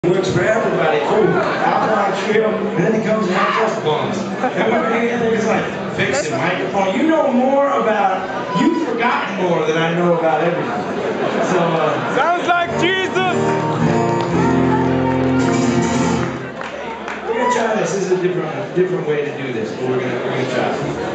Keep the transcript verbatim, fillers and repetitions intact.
Works for everybody. Cool. Alkaline Trio, and then he comes and helps us bums. And we're hanging there, it's like, fixing microphone. You know more about, you've forgotten more than I know about everything. So, uh, sounds like Jesus! We're gonna try this. This is a different, different way to do this, but we're gonna, we're gonna try.